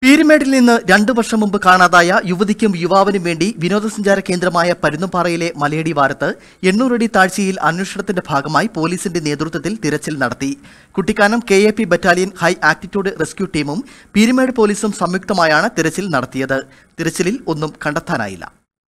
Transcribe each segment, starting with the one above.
പീരുമേടിൽ നിന്ന് 2 വർഷം മുമ്പ് കാണാതായ യുവതിക്കും യുവാവിനും വേണ്ടി വിനോദസഞ്ചാര കേന്ദ്രമായ പരുന്തുംപാറയിലെ മലയടി വാരത്ത് 800 അടി താഴ്ചയിൽ അന്വേഷണത്തിന്റെ ഭാഗമായി പോലീസിന്റെ നേതൃത്വത്തിൽ തിരച്ചിൽ നടത്തി. Kuttikkanam KAP battalion high altitude rescue ടീമും പീരുമേട് പോലീസും സംയുക്തമായാണ് തിരച്ചിൽ നടത്തിയത്. തിരച്ചിലിൽ ഒന്നും കണ്ടെത്താനായില്ല.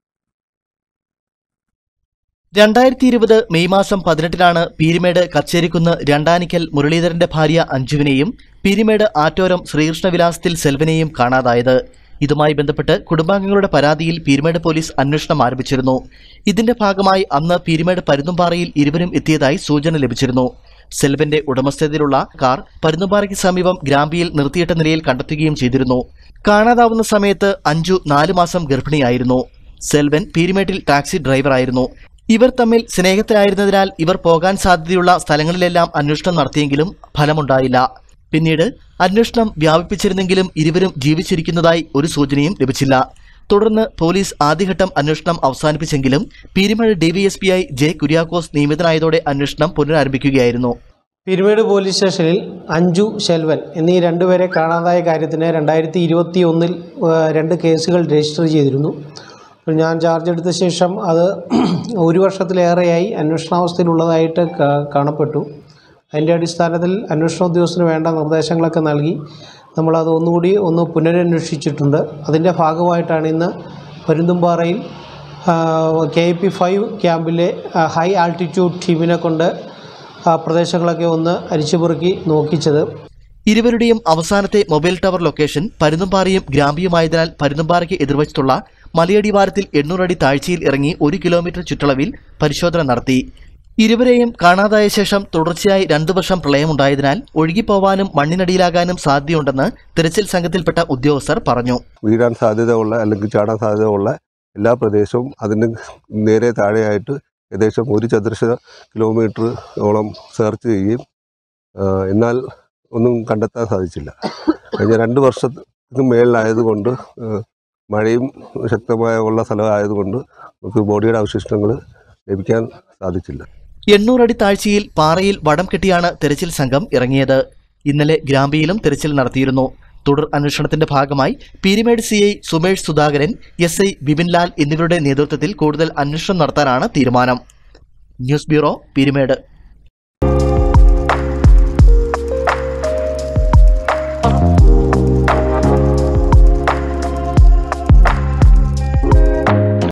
2020 മെയ് മാസം 18-നാണ് പീരുമേട് കച്ചേരിക്കുന്ന് രണ്ടാനിക്കൽ മുരളീധരന്റെ ഭാര്യ അഞ്ജുവിനെയും പീരുമേട് ആറ്റോരം ശ്രീകൃഷ്ണവിലാസത്തിൽ സെൽവനെയും കാണാതായത്. ഇതുമായി ബന്ധപ്പെട്ട് കുടുംബാംഗങ്ങളുടെ പരാതിയിൽ പീരുമേട് പോലീസ് അന്വേഷണം ആരംഭിച്ചിരുന്നു. ഇതിന്റെ ഭാഗമായി അന്ന് പീരുമേട് പരുന്തുംപാറയിൽ ഇരുവരും എത്തിയതായി സൂചന ലഭിച്ചിരുന്നു. സെൽവന്റെ ഉടമസ്ഥതയിലുള്ള കാർ പരുന്തുംപാറയ്ക്ക് സമീപം ഗ്രാമ്പിയിൽ നിർത്തിയിട്ട നിലയിൽ കണ്ടെത്തുകയും ചെയ്തിരുന്നു. കാണാതാവുന്ന സമയത്ത് അഞ്ജു 4 മാസം ഗർഭിണിയായിരുന്നു. സെൽവൻ പീരുമേട്ടിൽ ടാക്സി ഡ്രൈവറായിരുന്നു. ഇവർ തമ്മിൽ സ്നേഹത്തിലായിരുന്നതിനാൽ ഇവർ പോകാൻ സാധ്യതയുള്ള സ്ഥലങ്ങളിലെല്ലാം അന്വേഷണം നടത്തിയെങ്കിലും ഫലമുണ്ടായില്ല. പിന്നീട് അന്വേഷണം വ്യാപിപ്പിച്ചിരുന്നെങ്കിലും ഇരുവരും ജീവിച്ചിരിക്കുന്നതായി ഒരു സൂചനയും ലഭിച്ചില്ല. തുടർന്ന് പോലീസ് ആദ്യഘട്ടം അന്വേഷണം അവസാനിപ്പിച്ചെങ്കിലും പീരുമേട് DVSP ജെ കുര്യാക്കോസ് നിയമിതനായതോടെ അന്വേഷണം പുനരാരംഭിക്കുകയായിരുന്നു. പീരുമേട് പോലീസ് സ്റ്റേഷനിൽ അഞ്ജു, ശെൽവൻ എന്നീ രണ്ടുപേരെ കാണാതായ കാര്യത്തിന് 2021-ൽ 2 കേസുകൾ രജിസ്റ്റർ ചെയ്തിരുന്നു. ഞാൻ ചാർജ് എടുത്ത ശേഷം അത് 1 വർഷത്തിലേറെയായി അന്വേഷണാവസ്ഥയിലുള്ളതായിട്ട് കാണപ്പെട്ടു. അതിൻ്റെ അടിസ്ഥാനത്തിൽ അന്വേഷണ ഉദ്യോഗസ്ഥന് വേണ്ട നിർദ്ദേശങ്ങളൊക്കെ നൽകി നമ്മളത് ഒന്നുകൂടി പുനരന്വേഷിച്ചിട്ടുണ്ട്. അതിൻ്റെ ഭാഗമായിട്ടാണ് ഇന്ന് പരുന്തുംപാറയിൽ KAP 5 ക്യാമ്പിലെ ഹൈ ആൾട്ടിറ്റ്യൂഡ് ടീമിനെ കൊണ്ട് പ്രദേശങ്ങളൊക്കെ അരിച്ചുപെറുക്കി നോക്കിച്ചത്. ഇരുവരുടെയും അവസാനത്തെ മൊബൈൽ ടവർ ലൊക്കേഷൻ പരുന്തുംപാറയും ഗ്രാമ്പിയുമായതിനാൽ പരുന്തുംപാറയ്ക്ക് എതിർവശത്തുള്ള മലയടി വാരത്തിൽ 800 അടി താഴ്ചയിൽ ഇറങ്ങി 1 കിലോമീറ്റർ ചുറ്റളവിൽ പരിശോധന നടത്തി. ഇരുവരെയും കാണാതായ ശേഷം തുടർച്ചയായി 2 വർഷം പ്രളയമുണ്ടായതിനാൽ ഒഴുകിപ്പോവാനും മണ്ണിനടിയിലാകാനും സാധ്യതയുണ്ടെന്ന് തിരച്ചിൽ സംഘത്തിൽപ്പെട്ട ഉദ്യോഗസ്ഥർ പറഞ്ഞു. വീഴാൻ സാധ്യതയുള്ള അല്ലെങ്കിൽ ചാടാൻ സാധ്യതയുള്ള എല്ലാ പ്രദേശവും അതിന് നേരെ താഴെയായിട്ട് ഏകദേശം 1 ചതുരശ്ര കിലോമീറ്ററോളം സെർച്ച് ചെയ്യുകയും എന്നാൽ ഒന്നും കണ്ടെത്താൻ സാധിച്ചില്ല. കഴിഞ്ഞ 2 വർഷത്തിന് മേളിലായതുകൊണ്ട് മഴയും ശക്തമായ ഉള്ള സ്ഥലമായതുകൊണ്ട് നമുക്ക് ബോഡിയുടെ അവശിഷ്ടങ്ങൾ ലഭിക്കാൻ സാധിച്ചില്ല. 800 അടി താഴ്ചയിൽ പാറയിൽ വടം കെട്ടിയാണ് തെരച്ചിൽ സംഘം ഇറങ്ങിയത്. ഇന്നലെ ഗ്രാമ്പിയിലും തെരച്ചിൽ നടത്തിയിരുന്നു. തുടർ അന്വേഷണത്തിന്റെ ഭാഗമായി പീരുമേട് CI സുമേഷ് സുധാകരൻ, SI ബിപിൻലാൽ എന്നിവരുടെ നേതൃത്വത്തിൽ കൂടുതൽ അന്വേഷണം നടത്താനാണ് തീരുമാനം. News bureau, Peermade.